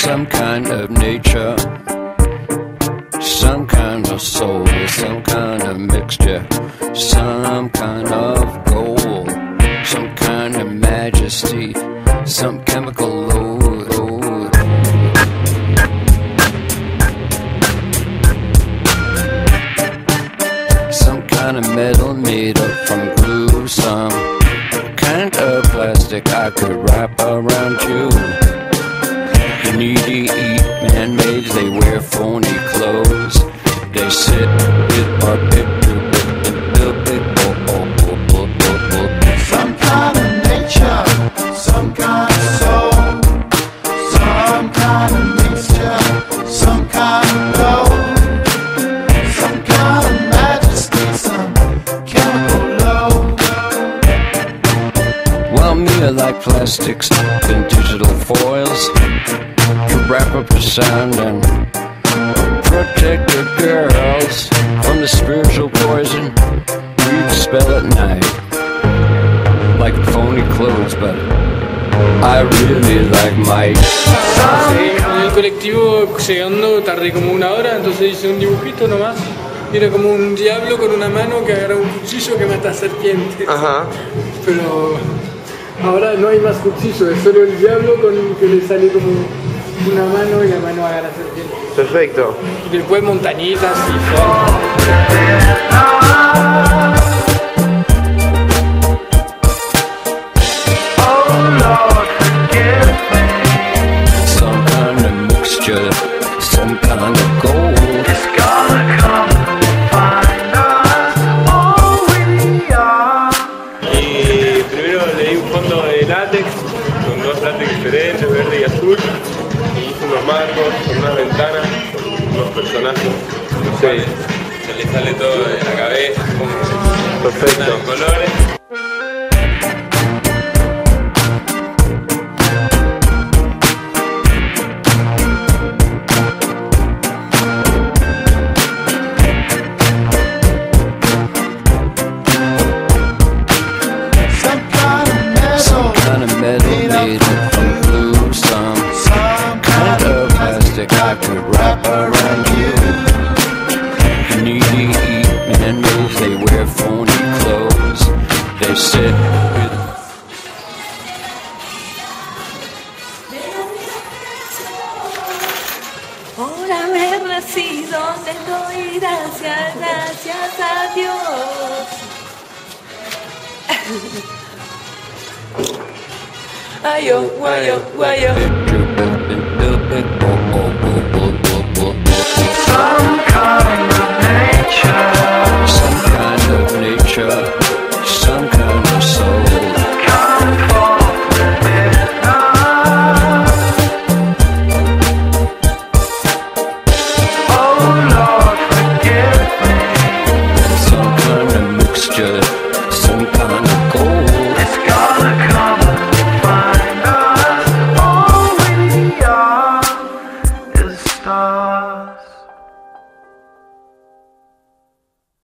some kind of nature, some kind of soul, some kind of mixture, some kind of gold, some kind of majesty, some chemical load. Some kind of metal made up from glue, some kind of plastic I could wrap around you. You need to eat man-made, they wear phony clothes. They sit with our some kind of nature, some kind of soul, some kind of mixture, some kind of gold, some kind of majesty, some chemical load. Well, me I like plastics and digital foils to wrap up the sound and protect the girls from the spiritual poison you spell at night. Like phony clothes, but I really like Mike. En el colectivo llegando tardé como 1 hora, entonces hice un dibujito nomás. Y era como un diablo con una mano que agarra un cuchillo que mata a serpientes. Ajá. Pero ahora no hay más cuchillo, es solo el diablo con que le sale como una mano y la mano agarra serpientes. Perfecto. Y después montañitas y todo. Some kind of mixture, some kind of gold. It's gonna come find us all we are. Y primero le di un fondo de látex con 2 látex diferentes, verde y azul. Y hice unos marcos con unas ventanas, con unos personajes. Sí. Se le sale todo de la cabeza, como Perfecto. en colores. Some kind of metal made up from glue, some kind of plastic I could wrap around you. You need to eat man-made, they wear phony clothes. They sit with Ahora me nacido, te doy gracias, gracias a Dios. Ayo, guayo, guayo. picture,